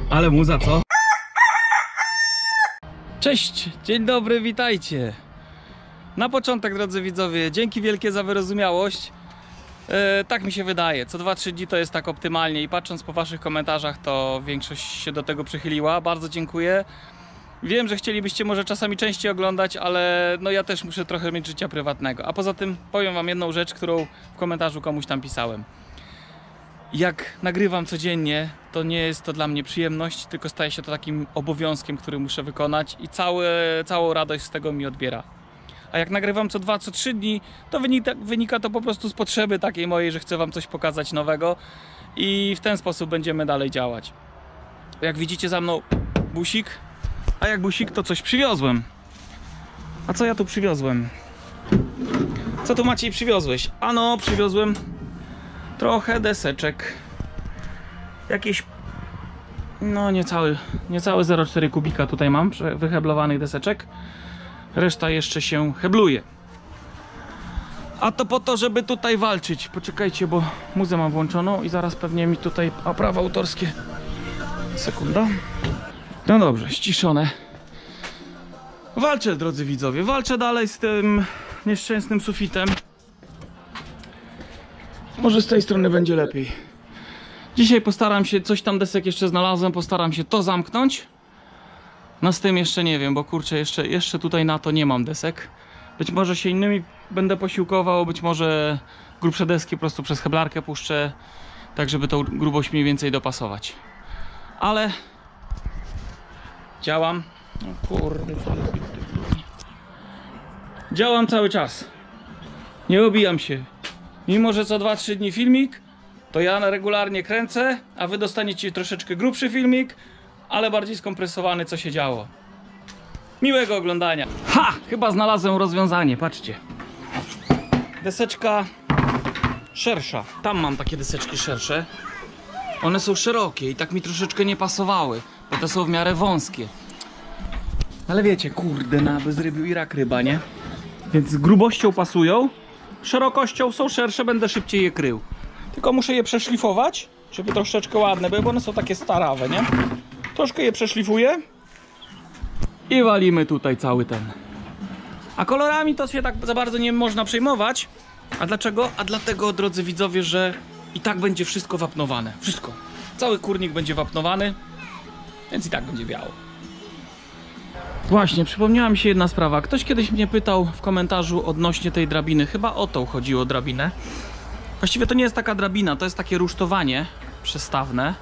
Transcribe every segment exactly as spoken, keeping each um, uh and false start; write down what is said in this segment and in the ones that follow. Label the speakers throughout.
Speaker 1: Ale muza, co? Cześć, dzień dobry, witajcie. Na początek, drodzy widzowie, dzięki wielkie za wyrozumiałość. e, Tak mi się wydaje, co dwa trzy dni to jest tak optymalnie i patrząc po waszych komentarzach, to większość się do tego przychyliła. Bardzo dziękuję. Wiem, że chcielibyście może czasami częściej oglądać, ale no ja też muszę trochę mieć życia prywatnego. A poza tym powiem wam jedną rzecz, którą w komentarzu komuś tam pisałem. Jak nagrywam codziennie, to nie jest to dla mnie przyjemność, tylko staje się to takim obowiązkiem, który muszę wykonać i całe, całą radość z tego mi odbiera. A jak nagrywam co dwa, co trzy dni, to wynika, wynika to po prostu z potrzeby takiej mojej, że chcę wam coś pokazać nowego i w ten sposób będziemy dalej działać. Jak widzicie za mną busik, a jak busik to coś przywiozłem. A co ja tu przywiozłem? Co tu Maciej przywiozłeś? Ano, przywiozłem trochę deseczek. Jakieś, no niecały, niecały zero przecinek cztery kubika tutaj mam wyheblowanych deseczek. Reszta jeszcze się hebluje. A to po to, żeby tutaj walczyć. Poczekajcie, bo muzę mam włączoną i zaraz pewnie mi tutaj a prawa autorskie. Sekunda. No dobrze, ściszone. Walczę, drodzy widzowie, walczę dalej z tym nieszczęsnym sufitem. Może z tej strony będzie lepiej. Dzisiaj postaram się, coś tam desek jeszcze znalazłem, postaram się to zamknąć. No z tym jeszcze nie wiem, bo kurczę, jeszcze, jeszcze tutaj na to nie mam desek. Być może się innymi będę posiłkował, być może grubsze deski po prostu przez heblarkę puszczę, tak żeby tą grubość mniej więcej dopasować. Ale działam. O kurde, działam cały czas. Nie obijam się. Mimo że co dwa trzy dni filmik, to ja regularnie kręcę, a wy dostaniecie troszeczkę grubszy filmik, ale bardziej skompresowany, co się działo. Miłego oglądania. Ha! Chyba znalazłem rozwiązanie, patrzcie. Deseczka szersza. Tam mam takie deseczki szersze. One są szerokie i tak mi troszeczkę nie pasowały, bo te są w miarę wąskie. Ale wiecie, kurde, na bez rybiu i rak ryba, nie? Więc z grubością pasują, szerokością są szersze, będę szybciej je krył. Tylko muszę je przeszlifować, żeby troszeczkę ładne były, bo one są takie starawe, nie? Troszkę je przeszlifuję i walimy tutaj cały ten. A kolorami to się tak za bardzo nie można przejmować. A dlaczego? A dlatego, drodzy widzowie, że i tak będzie wszystko wapnowane. Wszystko. Cały kurnik będzie wapnowany, więc i tak będzie biało. Właśnie, przypomniała mi się jedna sprawa. Ktoś kiedyś mnie pytał w komentarzu odnośnie tej drabiny. Chyba o tą chodziło, drabinę. Właściwie to nie jest taka drabina, to jest takie rusztowanie przestawne.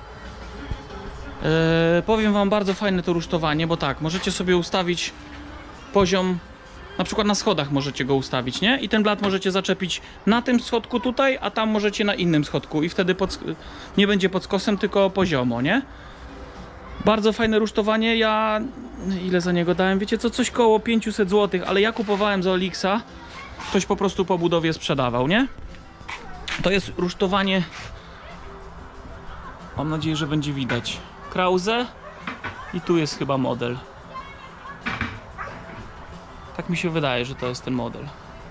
Speaker 1: Yy, powiem wam, bardzo fajne to rusztowanie, bo tak, możecie sobie ustawić poziom, na przykład na schodach możecie go ustawić, nie? I ten blat możecie zaczepić na tym schodku tutaj, a tam możecie na innym schodku i wtedy pod, nie będzie pod skosem, tylko poziomo, nie? Bardzo fajne rusztowanie, ja... ile za niego dałem? Wiecie co? Coś koło pięćset złotych, ale ja kupowałem z Olixa. Ktoś po prostu po budowie sprzedawał, nie? To jest rusztowanie... Mam nadzieję, że będzie widać. Krause. I tu jest chyba model. Tak mi się wydaje, że to jest ten model.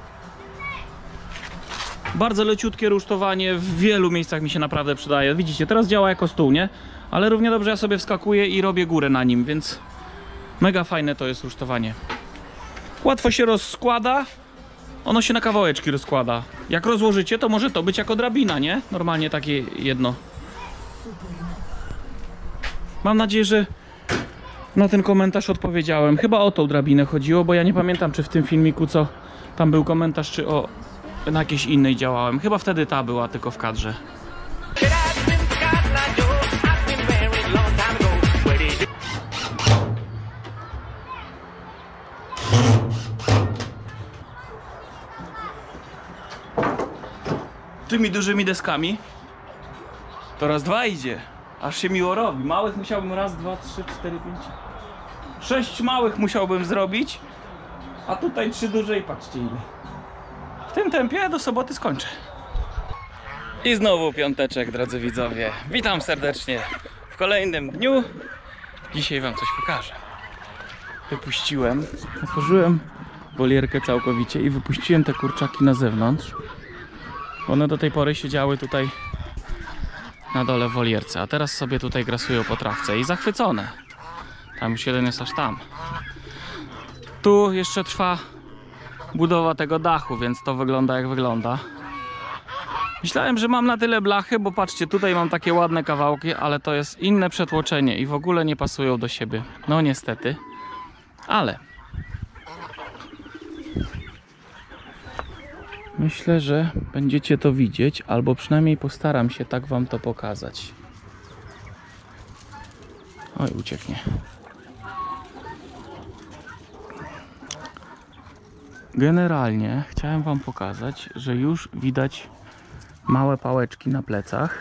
Speaker 1: Bardzo leciutkie rusztowanie, w wielu miejscach mi się naprawdę przydaje. Widzicie, teraz działa jako stół, nie? Ale równie dobrze ja sobie wskakuję i robię górę na nim, więc mega fajne to jest rusztowanie. Łatwo się rozkłada. Ono się na kawałeczki rozkłada. Jak rozłożycie, to może to być jako drabina, nie? Normalnie takie jedno. Mam nadzieję, że na ten komentarz odpowiedziałem. Chyba o tą drabinę chodziło, bo ja nie pamiętam, czy w tym filmiku, co tam był komentarz, czy o na jakiejś innej działałem. Chyba wtedy ta była tylko w kadrze. Tymi dużymi deskami to raz, dwa idzie. Aż się miło robi. Małych musiałbym raz, dwa, trzy, cztery, pięć. Sześć małych musiałbym zrobić. A tutaj trzy duże i patrzcie ile. W tym tempie do soboty skończę. I znowu piąteczek, drodzy widzowie. Witam serdecznie w kolejnym dniu. Dzisiaj wam coś pokażę. Wypuściłem, otworzyłem wolierkę całkowicie i wypuściłem te kurczaki na zewnątrz. One do tej pory siedziały tutaj na dole w wolierce, a teraz sobie tutaj grasują po trawce i zachwycone. Tam już jeden jest aż tam. Tu jeszcze trwa budowa tego dachu, więc to wygląda jak wygląda. Myślałem, że mam na tyle blachy, bo patrzcie, tutaj mam takie ładne kawałki, ale to jest inne przetłoczenie i w ogóle nie pasują do siebie. No niestety, ale myślę, że będziecie to widzieć, albo przynajmniej postaram się tak wam to pokazać. Oj, ucieknie. Generalnie chciałem wam pokazać, że już widać małe pałeczki na plecach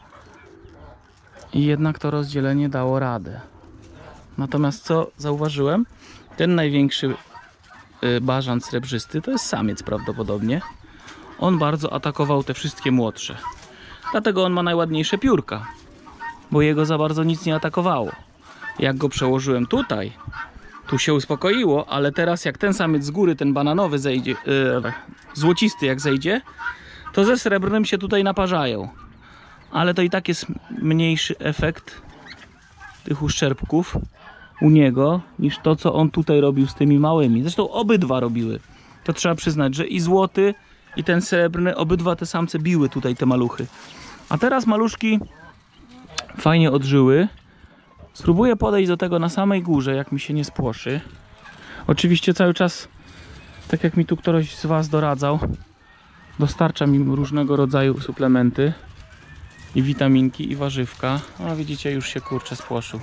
Speaker 1: i jednak to rozdzielenie dało radę. Natomiast co zauważyłem? Ten największy bażant srebrzysty to jest samiec prawdopodobnie. On bardzo atakował te wszystkie młodsze. Dlatego on ma najładniejsze piórka, bo jego za bardzo nic nie atakowało. Jak go przełożyłem tutaj, tu się uspokoiło, ale teraz jak ten samiec z góry, ten bananowy zejdzie, yy, złocisty jak zejdzie, to ze srebrnym się tutaj naparzają. Ale to i tak jest mniejszy efekt tych uszczerbków u niego niż to, co on tutaj robił z tymi małymi. Zresztą obydwa robiły. To trzeba przyznać, że i złoty, i ten srebrny, obydwa te samce biły tutaj te maluchy. A teraz maluszki fajnie odżyły. Spróbuję podejść do tego na samej górze, jak mi się nie spłoszy. Oczywiście cały czas, tak jak mi tu ktoś z was doradzał, dostarczam im różnego rodzaju suplementy i witaminki i warzywka. A widzicie, już się kurczę spłoszył.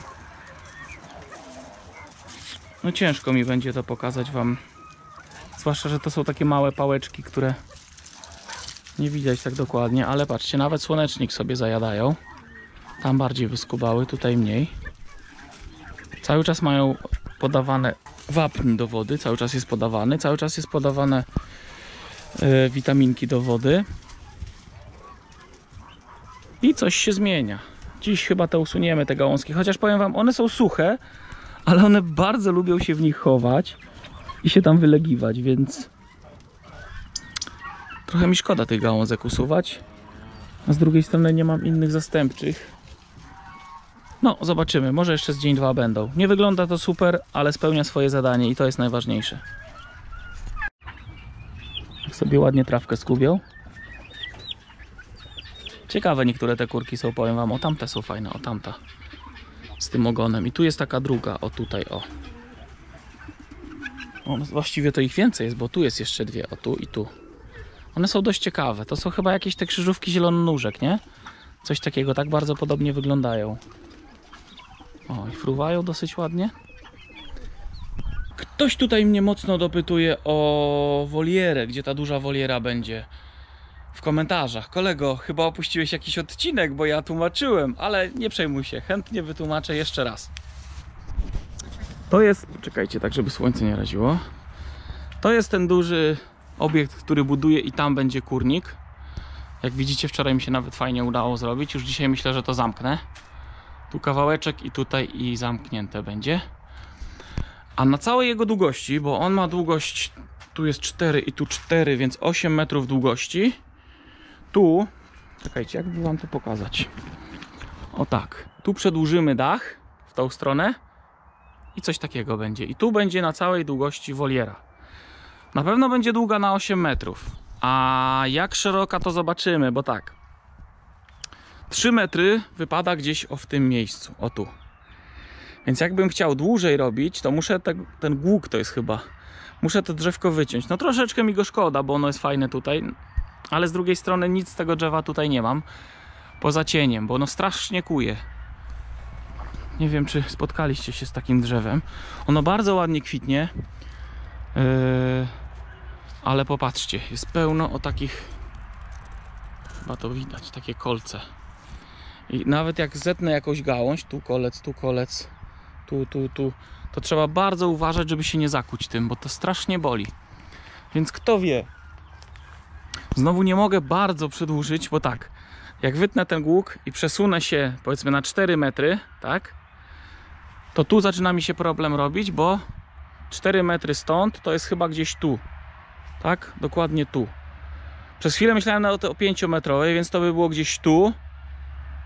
Speaker 1: No ciężko mi będzie to pokazać wam. Zwłaszcza, że to są takie małe pałeczki, które nie widać tak dokładnie, ale patrzcie, nawet słonecznik sobie zajadają. Tam bardziej wyskubały, tutaj mniej. Cały czas mają podawane wapń do wody, cały czas jest podawany, cały czas jest podawane e, witaminki do wody. I coś się zmienia. Dziś chyba to usuniemy, te gałązki, chociaż powiem wam, one są suche, ale one bardzo lubią się w nich chować i się tam wylegiwać, więc trochę mi szkoda tych gałązek usuwać, a z drugiej strony nie mam innych zastępczych. No, zobaczymy, może jeszcze z dzień dwa będą. Nie wygląda to super, ale spełnia swoje zadanie i to jest najważniejsze. Jak sobie ładnie trawkę skubią. Ciekawe niektóre te kurki są, powiem wam. O, tamte są fajne, o tamta. Z tym ogonem. I tu jest taka druga, o tutaj, o. o właściwie to ich więcej jest, bo tu jest jeszcze dwie, o tu i tu. One są dość ciekawe. To są chyba jakieś te krzyżówki zielononóżek, nie? Coś takiego, tak bardzo podobnie wyglądają. O, i fruwają dosyć ładnie. Ktoś tutaj mnie mocno dopytuje o wolierę, gdzie ta duża woliera będzie. W komentarzach. Kolego, chyba opuściłeś jakiś odcinek, bo ja tłumaczyłem, ale nie przejmuj się, chętnie wytłumaczę jeszcze raz. To jest, czekajcie, tak żeby słońce nie raziło. To jest ten duży obiekt, który buduję i tam będzie kurnik. Jak widzicie, wczoraj mi się nawet fajnie udało zrobić. Już dzisiaj myślę, że to zamknę. Tu kawałeczek i tutaj i zamknięte będzie. A na całej jego długości, bo on ma długość, tu jest cztery i tu cztery, więc osiem metrów długości. Tu, czekajcie, jakby wam to pokazać. O tak, tu przedłużymy dach w tą stronę i coś takiego będzie. I tu będzie na całej długości woliera. Na pewno będzie długa na osiem metrów. A jak szeroka, to zobaczymy, bo tak. trzy metry wypada gdzieś o w tym miejscu, o tu. Więc jakbym chciał dłużej robić, to muszę te, ten głuk to jest chyba. Muszę to drzewko wyciąć. No troszeczkę mi go szkoda, bo ono jest fajne tutaj. Ale z drugiej strony nic z tego drzewa tutaj nie mam. Poza cieniem, bo ono strasznie kuje. Nie wiem, czy spotkaliście się z takim drzewem. Ono bardzo ładnie kwitnie. Yy, ale popatrzcie, jest pełno o takich... Chyba to widać, takie kolce. I nawet jak zetnę jakąś gałąź, tu kolec, tu kolec, tu, tu, tu, to trzeba bardzo uważać, żeby się nie zakuć tym, bo to strasznie boli. Więc kto wie, znowu nie mogę bardzo przedłużyć, bo tak, jak wytnę ten głuk i przesunę się powiedzmy na cztery metry, tak, to tu zaczyna mi się problem robić, bo cztery metry stąd to jest chyba gdzieś tu, tak, dokładnie tu. Przez chwilę myślałem nawet o pięciometrowej, więc to by było gdzieś tu.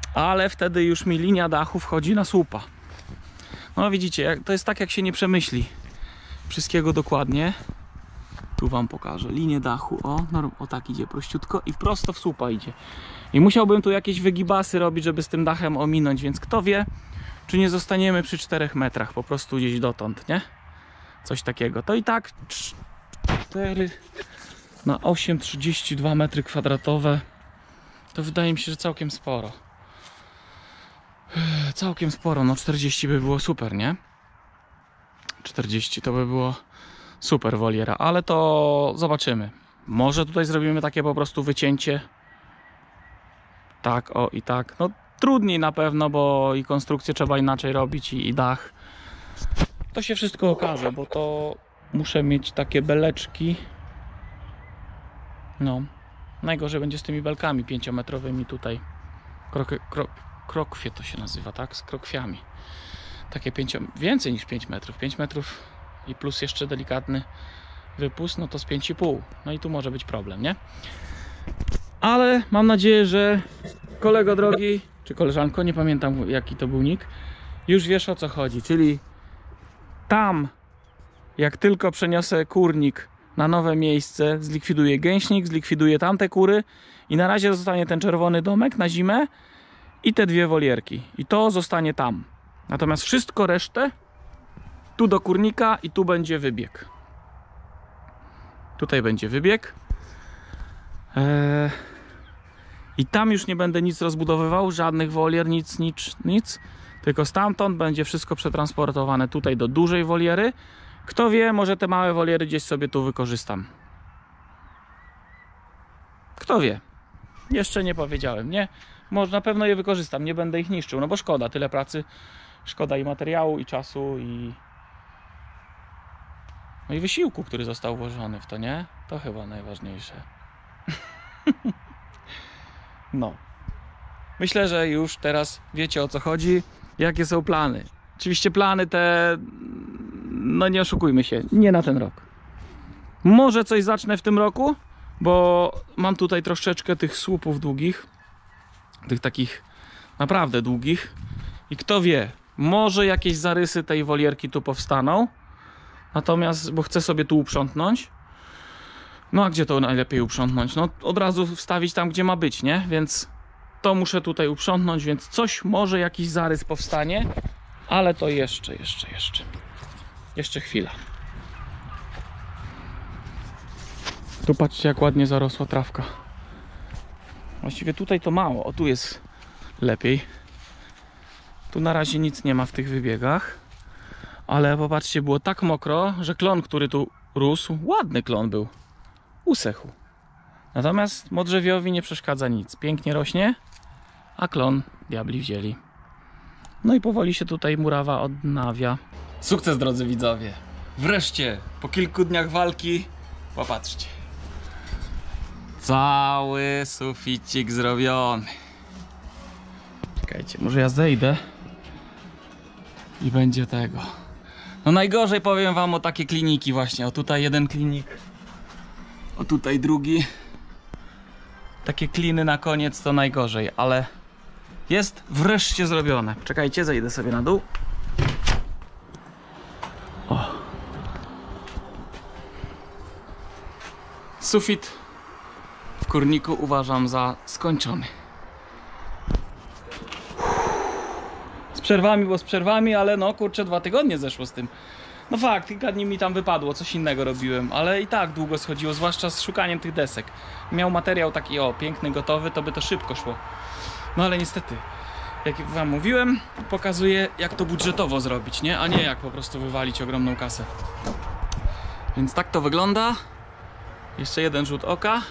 Speaker 1: ale wtedy już mi linia dachu wchodzi na słupa. No widzicie, to jest tak, jak się nie przemyśli wszystkiego dokładnie. Tu wam pokażę linię dachu, o, no, o tak idzie prościutko i prosto w słupa idzie. I musiałbym tu jakieś wygibasy robić, żeby z tym dachem ominąć, więc kto wie, czy nie zostaniemy przy czterech metrach, po prostu gdzieś dotąd, nie? Coś takiego. To i tak cztery na osiem, trzydzieści dwa metry kwadratowe. To wydaje mi się, że całkiem sporo. Całkiem sporo, no czterdzieści by było super, nie? czterdzieści to by było super woliera, ale to zobaczymy. Może tutaj zrobimy takie po prostu wycięcie. Tak, o i tak. No trudniej na pewno, bo i konstrukcję trzeba inaczej robić i, i dach. To się wszystko okaże, bo to muszę mieć takie beleczki. No, najgorzej będzie z tymi belkami pięciometrowymi tutaj. Krok, krok, krokwie to się nazywa, tak? Z krokwiami. Takie pięcio, więcej niż pięć metrów. pięć metrów i plus jeszcze delikatny wypust, no to z pięć i pół. No i tu może być problem, nie? Ale mam nadzieję, że kolego drogi, czy koleżanko, nie pamiętam jaki to był nick, już wiesz, o co chodzi. Czyli tam, jak tylko przeniosę kurnik na nowe miejsce, zlikwiduję gęśnik, zlikwiduję tamte kury i na razie zostanie ten czerwony domek na zimę i te dwie wolierki. I to zostanie tam. Natomiast wszystko resztę tu do kurnika i tu będzie wybieg. Tutaj będzie wybieg. Eee, I tam już nie będę nic rozbudowywał, żadnych wolier, nic, nic, nic. Tylko stamtąd będzie wszystko przetransportowane tutaj do dużej woliery. Kto wie, może te małe woliery gdzieś sobie tu wykorzystam. Kto wie. Jeszcze nie powiedziałem, nie? Może na pewno je wykorzystam, nie będę ich niszczył, no bo szkoda, tyle pracy. Szkoda i materiału, i czasu, i... No i wysiłku, który został włożony w to, nie? To chyba najważniejsze. No. Myślę, że już teraz wiecie, o co chodzi, jakie są plany. Oczywiście plany te, no nie oszukujmy się, nie na ten rok. Może coś zacznę w tym roku, bo mam tutaj troszeczkę tych słupów długich, tych takich naprawdę długich. I kto wie, może jakieś zarysy tej wolierki tu powstaną. Natomiast, bo chcę sobie tu uprzątnąć. No a gdzie to najlepiej uprzątnąć? No od razu wstawić tam, gdzie ma być, nie? Więc to muszę tutaj uprzątnąć, więc coś, może jakiś zarys powstanie. Ale to jeszcze, jeszcze, jeszcze. Jeszcze chwila. Tu patrzcie, jak ładnie zarosła trawka. Właściwie tutaj to mało, o tu jest lepiej. Tu na razie nic nie ma w tych wybiegach. Ale popatrzcie, było tak mokro, że klon, który tu rósł, ładny klon był, usechł. Natomiast modrzewiowi nie przeszkadza nic. Pięknie rośnie, a klon diabli wzięli. No i powoli się tutaj murawa odnawia. Sukces, drodzy widzowie. Wreszcie, po kilku dniach walki, popatrzcie. Cały suficik zrobiony. Czekajcie, może ja zejdę i będzie tego. No najgorzej, powiem wam, o takie kliniki właśnie. O tutaj jeden klinik, o tutaj drugi. Takie kliny na koniec to najgorzej, ale jest wreszcie zrobione. Czekajcie, zejdę sobie na dół. O. Sufit w kurniku uważam za skończony. Z przerwami, bo z przerwami, ale no kurczę, dwa tygodnie zeszło z tym. No fakt, kilka dni mi tam wypadło, coś innego robiłem, ale i tak długo schodziło, zwłaszcza z szukaniem tych desek. Miał materiał taki, o, piękny, gotowy, to by to szybko szło. No ale niestety, jak wam mówiłem, pokazuję, jak to budżetowo zrobić, nie? A nie jak po prostu wywalić ogromną kasę. Więc tak to wygląda. Jeszcze jeden rzut oka.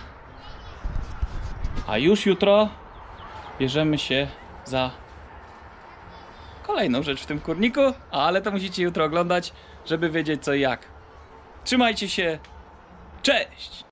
Speaker 1: A już jutro bierzemy się za kolejną rzecz w tym kurniku, ale to musicie jutro oglądać, żeby wiedzieć co i jak. Trzymajcie się, cześć!